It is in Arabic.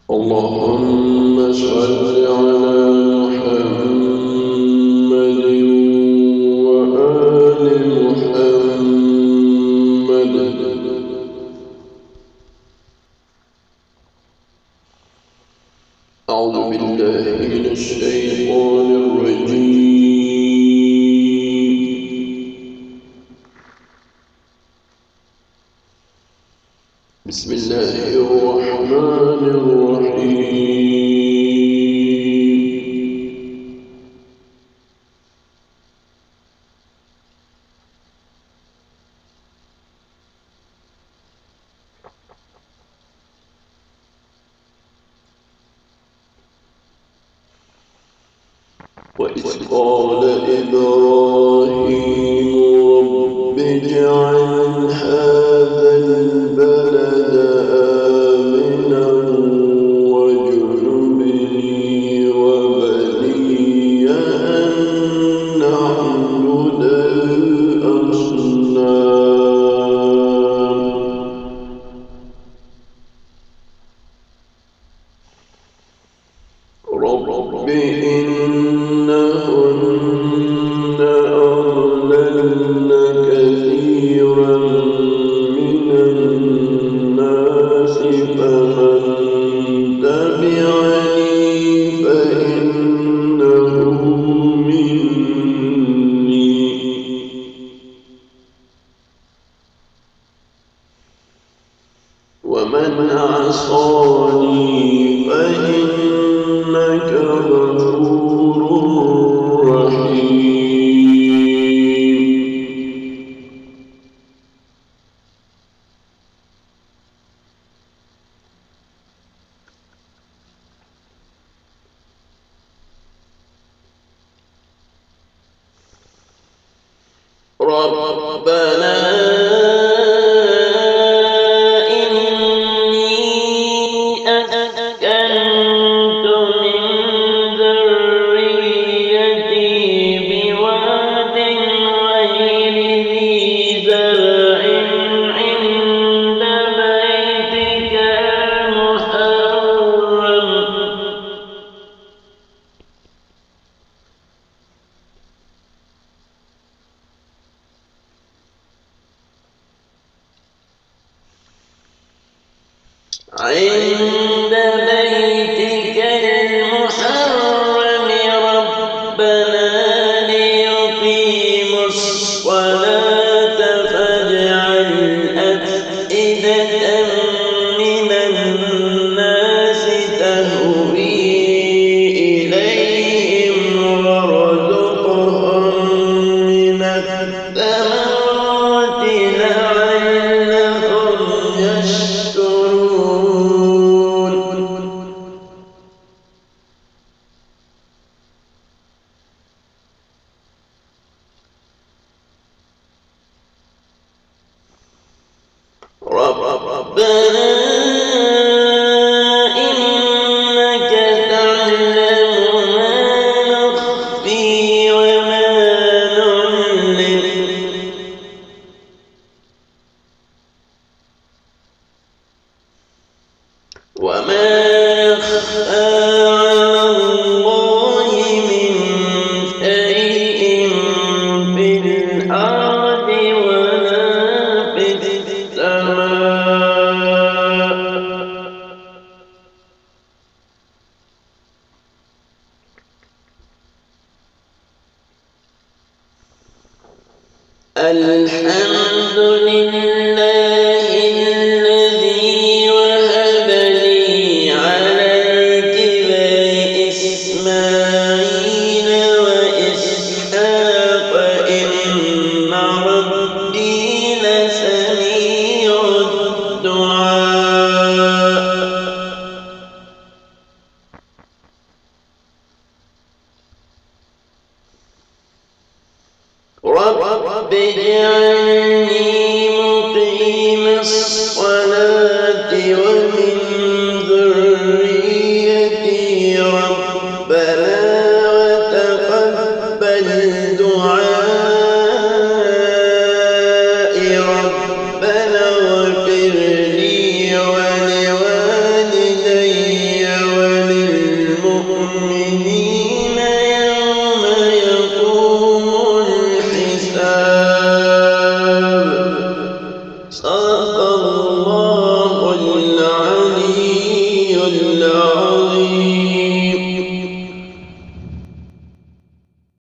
اللهم صل على محمد وآل محمد. أعوذ بالله من الشيطان الرجيم. بسم الله الرحمن الرحيم. وإذ قال إبراهيم رب اجعل هذا البلد آمنا واجنبني وبني أن نعبد الأصنام. رب إنهن أضللن كثيرا من الناس فمن تبعني فإنه مني ومن عصاني فإنك غفور رحيم. ربنا عند بيتك المحرم ربنا ليقيموا الصلاة فاجعل أفئدة من الناس تهوي إليهم وارزقهم من الثمرات لعلهم يشكرون. ربنا إنك تعلم ما نخفي وما نعلن وما يخفى على الله من شيء في الأرض ولا في السماء. الحمد لله الذي وهب لي على الكبر إسماعيل وإسحاق إن ربي لسميع الدعاء. رب اجعلني مقيم الصلاة